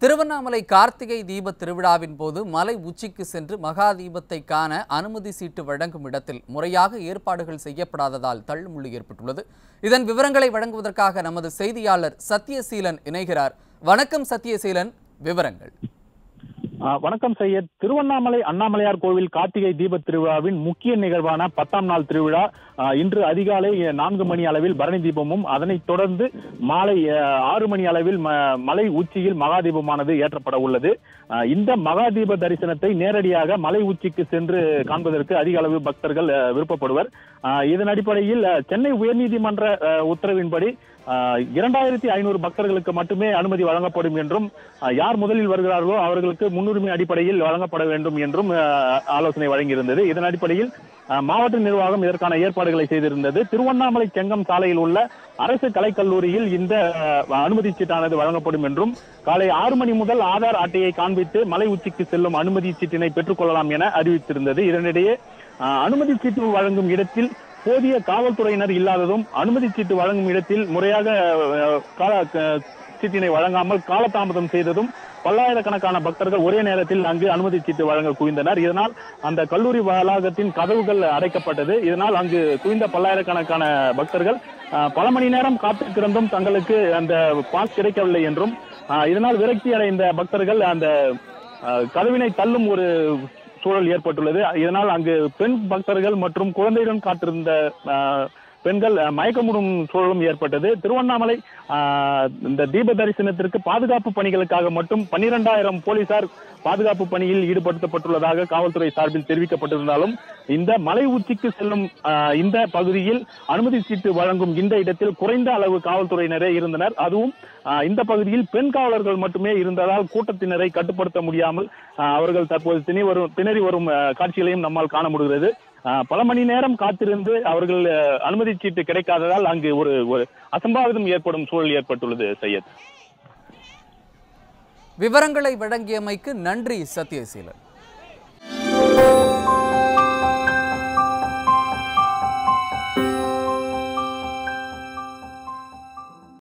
திருவண்ணாமலை கார்த்திகை தீப திருவிழாவின் போது மலை உச்சிக்கு சென்று மகா தீபத்தை காண அனுமதி சீட்டு வழங்கும் இடத்தில் முறையாக ஏற்பாடுகள் செய்யப்படாததால் தள்ளுமுள்ளு ஏற்பட்டுள்ளது. இதன் விவரங்களை வழங்குவதற்காக நமது செய்தியாளர் சத்யசீலன் இணைகிறார். வணக்கம் சத்யசீலன், விவரங்கள். வணக்கம் சையத். திருவண்ணாமலை அண்ணாமலையார் கோவில் கார்த்திகை தீப திருவிழாவின் முக்கிய நிகழ்வான 10ஆம் நாள் திருவிழா இன்று அதிகாலை 4 மணி அளவில் பரணி தீபமும் அதனைத் தொடர்ந்து மாலை 6 மணி அளவில் மலை உச்சியில் மகாதீபமானது ஏற்றப்பட உள்ளது. இந்த மகாதீப தரிசனத்தை நேரடியாக மலை உச்சிக்கு சென்று காண்பதற்கு அதிக அளவு பக்தர்கள் விருப்பப்படுவர். இதன் அடிப்படையில் சென்னை உயர்நீதிமன்ற உத்தரவின்படி 2500 பக்தர்களுக்கு மட்டுமே அனுமதி வழங்கப்படும் என்றும், யார் முதலில் வருகிறார்களோ அவர்களுக்கு முன்னுரிமை அடிப்படையில் வழங்கப்பட வேண்டும் என்றும் ஆலோசனை வழங்கியிருந்தது. இதன் அடிப்படையில் மாவட்ட நிர்வாகம் இதற்கான ஏற்பாடுகளை செய்திருந்தது. திருவண்ணாமலை செங்கம் சாலையில் உள்ள அரசு கலைக்கல்லூரியில் இந்த அனுமதி சீட்டானது வழங்கப்படும் என்றும், காலை 6 மணி முதல் ஆதார் அட்டையை காண்பித்து மலை உச்சிக்கு செல்லும் அனுமதி சீட்டினை பெற்றுக் கொள்ளலாம் என அறிவித்திருந்தது. இதனிடையே அனுமதி சீட்டு வழங்கும் இடத்தில் போதிய காவல்துறையினர் இல்லாததும், அனுமதி சீட்டு வழங்கும் இடத்தில் முறையாக சீட்டினை வழங்காமல் காலதாமதம் செய்ததும் பல்லாயிரக்கணக்கான பக்தர்கள் ஒரே நேரத்தில் அங்கு அனுமதி சீட்டு வழங்க குவிந்தனர். இதனால் அந்த கல்லூரி வளாகத்தின் கதவுகள் அடைக்கப்பட்டது. இதனால் அங்கு குவிந்த பல்லாயிரக்கணக்கான பக்தர்கள் பல மணி நேரம் காத்திருந்தும் தங்களுக்கு அந்த பாஸ் கிடைக்கவில்லை என்றும், இதனால் விரக்தி அடைந்த பக்தர்கள் அந்த கதவினை தள்ளும் ஒரு சூழல் ஏற்பட்டுள்ளது. இதனால் அங்கு பெண் பக்தர்கள் மற்றும் குழந்தையுடன் காத்திருந்த பெண்கள் மயக்கமுடும் சூழலும் ஏற்பட்டது. திருவண்ணாமலை இந்த தீப தரிசனத்திற்கு பாதுகாப்பு பணிகளுக்காக மட்டும் 12,000 போலீசார் பாதுகாப்பு பணியில் ஈடுபடுத்தப்பட்டுள்ளதாக காவல்துறை சார்பில் தெரிவிக்கப்பட்டிருந்தாலும், இந்த மலை உச்சிக்கு செல்லும் இந்த பகுதியில் அனுமதி சீட்டு வழங்கும் இந்த இடத்தில் குறைந்த அளவு காவல்துறையினரே இருந்தனர். அதுவும் இந்த பகுதியில் பெண் காவலர்கள் மட்டுமே இருந்ததால் கூட்டத்தினரை கட்டுப்படுத்த முடியாமல் அவர்கள் தற்போது திணறி வரும் காட்சிகளையும் நம்மால் காண முடிகிறது. பல மணி நேரம் காத்திருந்து அவர்கள் அனுமதி சீட்டு கிடைக்காததால் அங்கு ஒரு அசம்பாவிதம் ஏற்படும் சூழல் ஏற்பட்டுள்ளது. சையத், விவரங்களை வழங்கியமைக்கு நன்றி சத்யசீலன்.